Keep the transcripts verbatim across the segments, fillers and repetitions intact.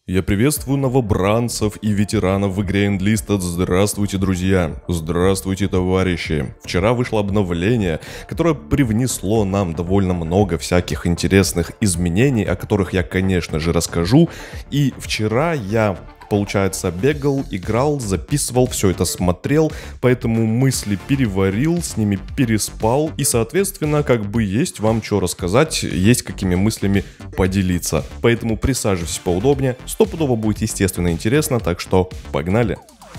Я приветствую новобранцев и ветеранов в игре Enlisted. Здравствуйте, друзья! Здравствуйте, товарищи! Вчера вышло обновление, которое привнесло нам довольно много всяких интересных изменений, о которых я, конечно же, расскажу. И вчера я... Получается, бегал, играл, записывал, все это смотрел, поэтому мысли переварил, с ними переспал, и, соответственно, как бы есть вам что рассказать, есть какими мыслями поделиться. Поэтому присаживайтесь поудобнее, стопудово будет естественно интересно, так что погнали!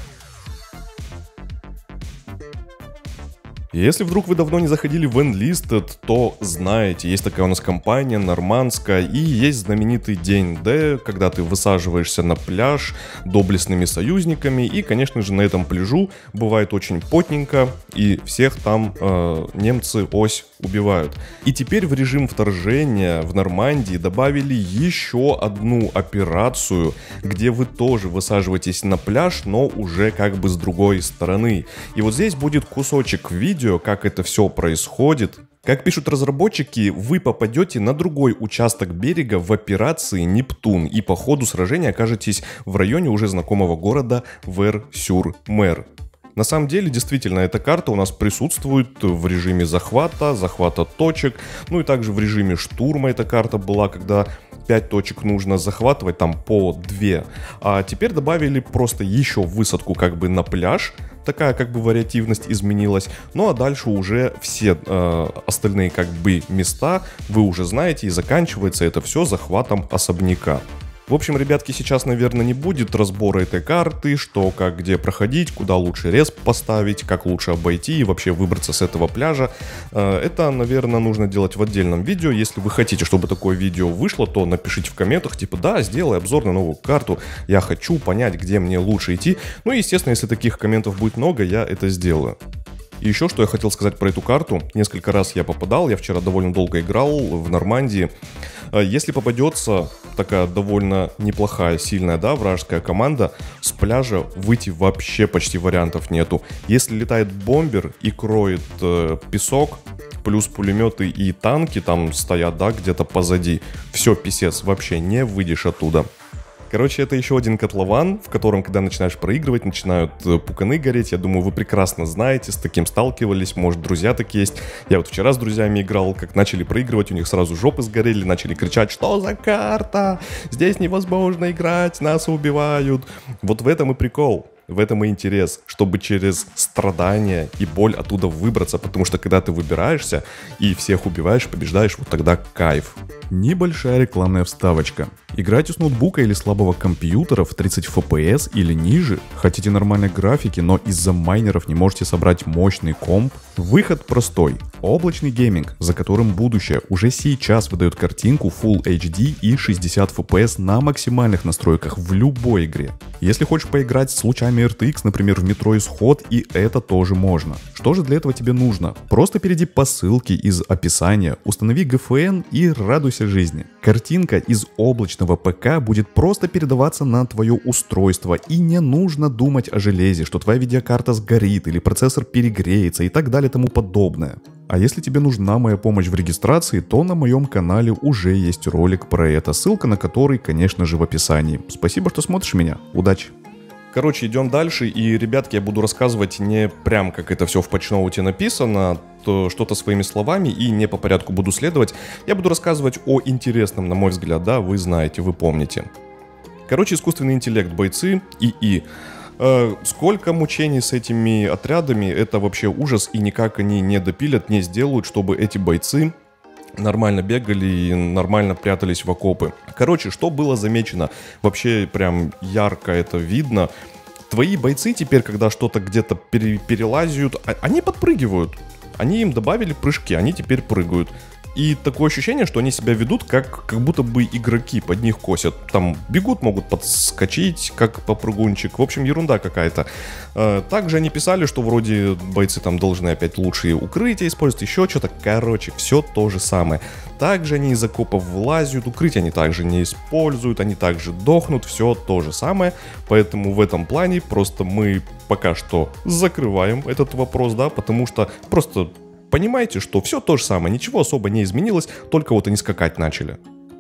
Если вдруг вы давно не заходили в Enlisted, то знаете, есть такая у нас компания нормандская, и есть знаменитый день Д, когда ты высаживаешься на пляж доблестными союзниками, и, конечно же, на этом пляжу бывает очень потненько, и всех там э, немцы ось убивают. И теперь в режим вторжения в Нормандии добавили еще одну операцию, где вы тоже высаживаетесь на пляж, но уже как бы с другой стороны. И вот здесь будет кусочек видео, как это все происходит. Как пишут разработчики, вы попадете на другой участок берега в операции «Нептун» и по ходу сражения окажетесь в районе уже знакомого города Вэр-сюр-Мэр. На самом деле, действительно, эта карта у нас присутствует в режиме захвата, захвата точек, ну и также в режиме штурма эта карта была, когда пять точек нужно захватывать, там по две. А теперь добавили просто еще высадку как бы на пляж, такая как бы вариативность изменилась. Ну а дальше уже все э, остальные как бы места вы уже знаете, и заканчивается это все захватом особняка. В общем, ребятки, сейчас, наверное, не будет разбора этой карты, что, как, где проходить, куда лучше респ поставить, как лучше обойти и вообще выбраться с этого пляжа. Это, наверное, нужно делать в отдельном видео. Если вы хотите, чтобы такое видео вышло, то напишите в комментах, типа, да, сделай обзор на новую карту, я хочу понять, где мне лучше идти. Ну и, естественно, если таких комментов будет много, я это сделаю. И еще что я хотел сказать про эту карту. Несколько раз я попадал, я вчера довольно долго играл в Нормандии. Если попадется такая довольно неплохая, сильная, да, вражеская команда, с пляжа выйти вообще почти вариантов нету. Если летает бомбер и кроет э, песок, плюс пулеметы и танки там стоят, да, где-то позади, все, писец, вообще не выйдешь оттуда. Короче, это еще один котлован, в котором, когда начинаешь проигрывать, начинают пуканы гореть. Я думаю, вы прекрасно знаете, с таким сталкивались, может, друзья такие есть. Я вот вчера с друзьями играл, как начали проигрывать, у них сразу жопы сгорели, начали кричать: что за карта? Здесь невозможно играть, нас убивают. Вот в этом и прикол. В этом и интерес, чтобы через страдания и боль оттуда выбраться, потому что когда ты выбираешься и всех убиваешь, побеждаешь, вот тогда кайф. Небольшая рекламная вставочка. Играете с ноутбука или слабого компьютера в тридцать эф пи эс или ниже? Хотите нормальной графики, но из-за майнеров не можете собрать мощный комп? Выход простой. Облачный гейминг, за которым будущее, уже сейчас выдает картинку Full эйч ди и шестьдесят эф пи эс на максимальных настройках в любой игре. Если хочешь поиграть с лучами эр ти экс, например, в метро Исход, и это тоже можно. Что же для этого тебе нужно? Просто перейди по ссылке из описания, установи джи эф эн и радуйся жизни. Картинка из облачного ПК будет просто передаваться на твое устройство, и не нужно думать о железе, что твоя видеокарта сгорит или процессор перегреется и так далее и тому подобное. А если тебе нужна моя помощь в регистрации, то на моем канале уже есть ролик про это, ссылка на который, конечно же, в описании. Спасибо, что смотришь меня. Удачи! Короче, идем дальше, и, ребятки, я буду рассказывать не прям, как это все в патчноуте написано, то что-то своими словами, и не по порядку буду следовать. Я буду рассказывать о интересном, на мой взгляд, да, вы знаете, вы помните. Короче, искусственный интеллект, бойцы, ИИ. Э, сколько мучений с этими отрядами, это вообще ужас, и никак они не допилят, не сделают, чтобы эти бойцы нормально бегали и нормально прятались в окопы. Короче, что было замечено? Вообще прям ярко это видно. Твои бойцы теперь, когда что-то где-то пере- перелазят, они подпрыгивают. Они им добавили прыжки, они теперь прыгают. И такое ощущение, что они себя ведут как, как будто бы игроки под них косят. Там бегут, могут подскочить, как попрыгунчик. В общем, ерунда какая-то. Также они писали, что вроде бойцы там должны опять лучшие укрытия использовать, еще что-то. Короче, все то же самое. Также они из окопов вылазят, укрытия они также не используют, они также дохнут, все то же самое. Поэтому в этом плане просто мы пока что закрываем этот вопрос, да, потому что просто... Понимаете, что все то же самое, ничего особо не изменилось, только вот они скакать начали.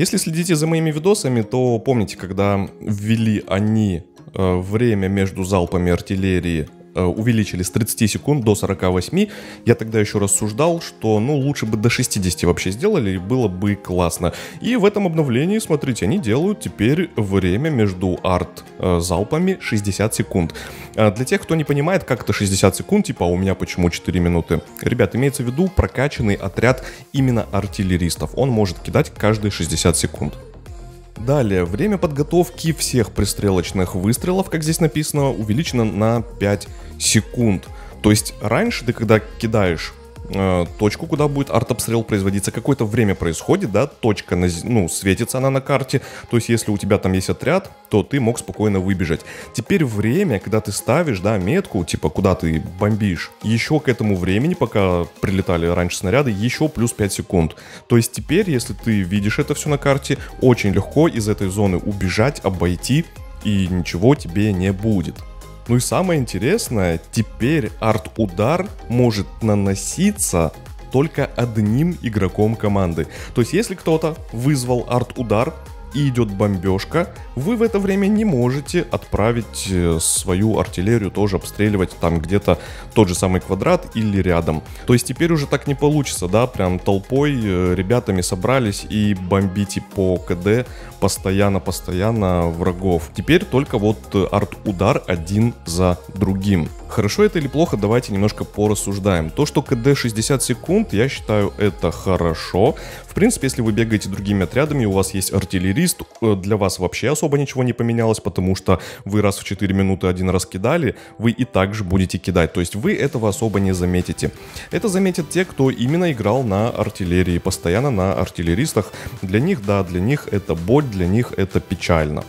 Если следите за моими видосами, то помните, когда ввели они э, время между залпами артиллерии, э, увеличили с тридцати секунд до сорока восьми, я тогда еще рассуждал, что ну лучше бы до шестидесяти вообще сделали, и было бы классно. И в этом обновлении, смотрите, они делают теперь время между арт-залпами шестьдесят секунд. Э, для тех, кто не понимает, как это шестьдесят секунд, типа, а у меня почему четыре минуты? Ребят, имеется в виду прокачанный отряд именно артиллеристов. Он может кидать каждые шестьдесят секунд. Далее, время подготовки всех пристрелочных выстрелов, как здесь написано, увеличено на пять секунд. То есть раньше ты, когда кидаешь э, точку, куда будет артобстрел производиться, какое-то время происходит, да, точка, на, ну, светится она на карте, то есть если у тебя там есть отряд, то ты мог спокойно выбежать. Теперь время, когда ты ставишь, да, метку, типа, куда ты бомбишь, еще к этому времени, пока прилетали раньше снаряды, еще плюс пять секунд. То есть теперь, если ты видишь это все на карте, очень легко из этой зоны убежать, обойти, и ничего тебе не будет. Ну и самое интересное, теперь арт-удар может наноситься только одним игроком команды. То есть если кто-то вызвал арт-удар и идет бомбежка, вы в это время не можете отправить свою артиллерию тоже обстреливать там где-то тот же самый квадрат или рядом. То есть теперь уже так не получится, да, прям толпой ребятами собрались и бомбите по КД постоянно-постоянно врагов. Теперь только вот арт-удар один за другим. Хорошо это или плохо, давайте немножко порассуждаем. То, что КД шестьдесят секунд, я считаю, это хорошо. В принципе, если вы бегаете другими отрядами, у вас есть артиллерист, для вас вообще особо ничего не поменялось, потому что вы раз в четыре минуты один раз кидали, вы и так же будете кидать. То есть вы этого особо не заметите. Это заметят те, кто именно играл на артиллерии, постоянно на артиллеристах. Для них, да, для них это боль, для них это печально.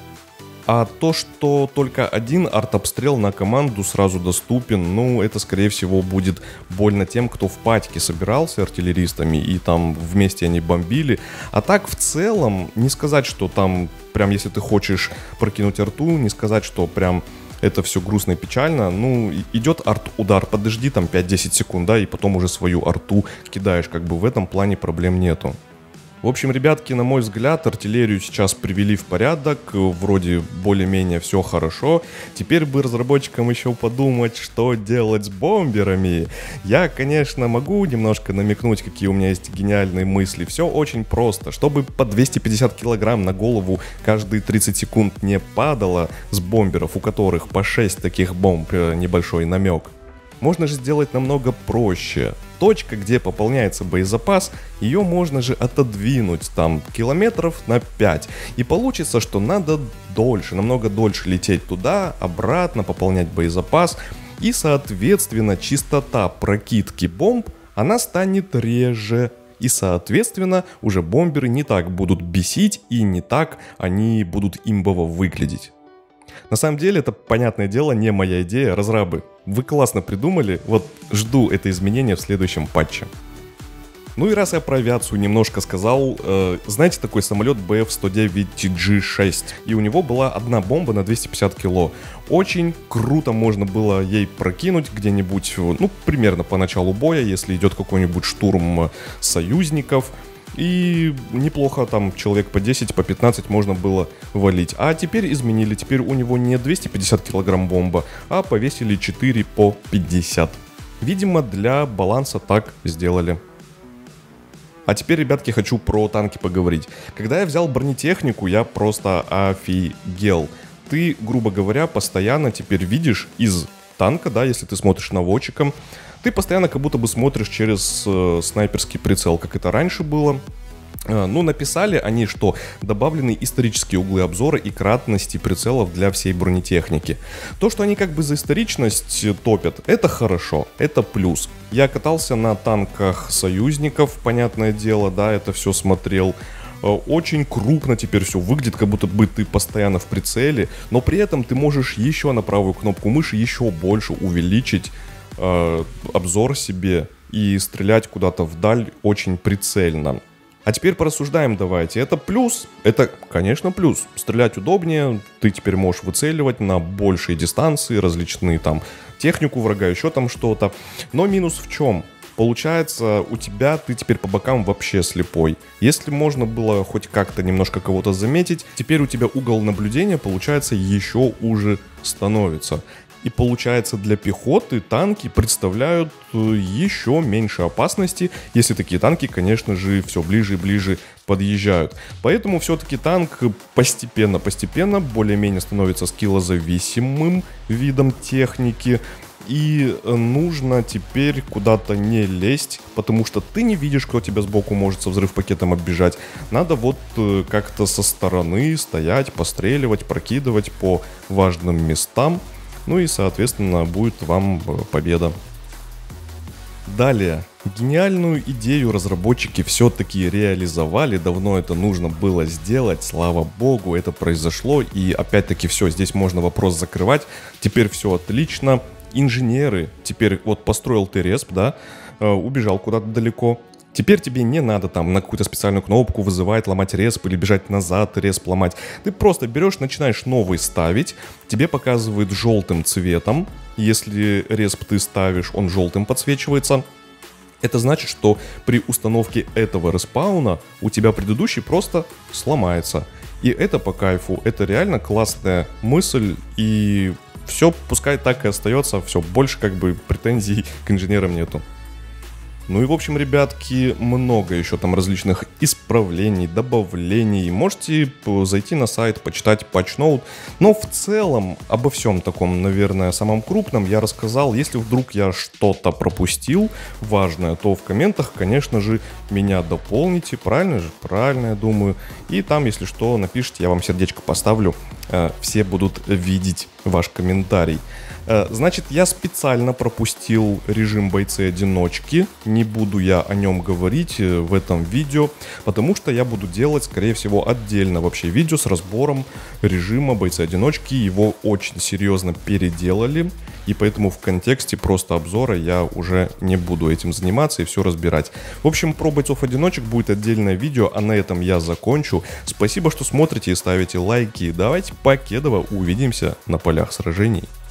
А то, что только один артобстрел на команду сразу доступен, ну, это, скорее всего, будет больно тем, кто в патике собирался артиллеристами, и там вместе они бомбили. А так, в целом, не сказать, что там, прям, если ты хочешь прокинуть арту, не сказать, что прям это все грустно и печально. Ну, идет арт-удар, подожди там пять-десять секунд, да, и потом уже свою арту кидаешь, как бы в этом плане проблем нету. В общем, ребятки, на мой взгляд, артиллерию сейчас привели в порядок, вроде более-менее все хорошо. Теперь бы разработчикам еще подумать, что делать с бомберами. Я, конечно, могу немножко намекнуть, какие у меня есть гениальные мысли. Все очень просто. Чтобы по двести пятьдесят килограмм на голову каждые тридцать секунд не падало с бомберов, у которых по шесть таких бомб, небольшой намек, можно же сделать намного проще. Точка, где пополняется боезапас, ее можно же отодвинуть там километров на пять. И получится, что надо дольше, намного дольше лететь туда, обратно, пополнять боезапас. И, соответственно, частота прокидки бомб, она станет реже. И, соответственно, уже бомберы не так будут бесить и не так они будут имбово выглядеть. На самом деле, это, понятное дело, не моя идея, разрабы. Вы классно придумали, вот жду это изменение в следующем патче. Ну и раз я про авиацию немножко сказал, э, знаете такой самолет би эф сто девять джи шесть? И у него была одна бомба на двести пятьдесят кило. Очень круто можно было ей прокинуть где-нибудь, ну, примерно по началу боя, если идет какой-нибудь штурм союзников. И неплохо там человек по десять, по пятнадцать можно было валить. А теперь изменили, теперь у него не двести пятьдесят килограмм бомба, а повесили четыре по пятьдесят. Видимо, для баланса так сделали. А теперь, ребятки, хочу про танки поговорить. Когда я взял бронетехнику, я просто офигел. Ты, грубо говоря, постоянно теперь видишь из танка, да, если ты смотришь наводчиком, ты постоянно как будто бы смотришь через э, снайперский прицел, как это раньше было. Э, ну, написали они, что добавлены исторические углы обзора и кратности прицелов для всей бронетехники. То, что они как бы за историчность топят, это хорошо, это плюс. Я катался на танках союзников, понятное дело, да, это все смотрел. Очень крупно теперь все выглядит, как будто бы ты постоянно в прицеле, но при этом ты можешь еще на правую кнопку мыши еще больше увеличить э, обзор себе и стрелять куда-то вдаль очень прицельно. А теперь порассуждаем давайте. Это плюс? Это, конечно, плюс. Стрелять удобнее, ты теперь можешь выцеливать на большие дистанции, различные там технику врага, еще там что-то. Но минус в чем? Получается, у тебя ты теперь по бокам вообще слепой. Если можно было хоть как-то немножко кого-то заметить, теперь у тебя угол наблюдения, получается, еще уже становится. И получается, для пехоты танки представляют еще меньше опасности, если такие танки, конечно же, все ближе и ближе подъезжают. Поэтому все-таки танк постепенно-постепенно более-менее становится скиллозависимым видом техники. И нужно теперь куда-то не лезть, потому что ты не видишь, кто тебя сбоку может со взрыв-пакетом оббежать. Надо вот как-то со стороны стоять, постреливать, прокидывать по важным местам. Ну и, соответственно, будет вам победа. Далее. Гениальную идею разработчики все-таки реализовали. Давно это нужно было сделать. Слава богу, это произошло. И опять-таки все, здесь можно вопрос закрывать. Теперь все отлично. Инженеры, теперь вот построил ты респ, да, убежал куда-то далеко. Теперь тебе не надо там на какую-то специальную кнопку вызывать, ломать респ или бежать назад, респ ломать. Ты просто берешь, начинаешь новый ставить, тебе показывает желтым цветом. Если респ ты ставишь, он желтым подсвечивается. Это значит, что при установке этого респауна у тебя предыдущий просто сломается. И это по кайфу, это реально классная мысль, и все пускай так и остается, все, больше как бы претензий к инженерам нету. Ну и в общем, ребятки, много еще там различных исправлений, добавлений. Можете зайти на сайт, почитать патчноут. Но в целом обо всем таком, наверное, самом крупном я рассказал. Если вдруг я что-то пропустил важное, то в комментах, конечно же, меня дополните. Правильно же? Правильно, я думаю. И там, если что, напишите, я вам сердечко поставлю. Все будут видеть ваш комментарий. Значит, я специально пропустил режим бойцы-одиночки. Не буду я о нем говорить в этом видео, потому что я буду делать, скорее всего, отдельно вообще видео с разбором режима бойцы-одиночки. Его очень серьезно переделали, и поэтому в контексте просто обзора я уже не буду этим заниматься и все разбирать. В общем, про бойцов-одиночек будет отдельное видео, а на этом я закончу. Спасибо, что смотрите и ставите лайки. Давайте покедово увидимся на полях сражений.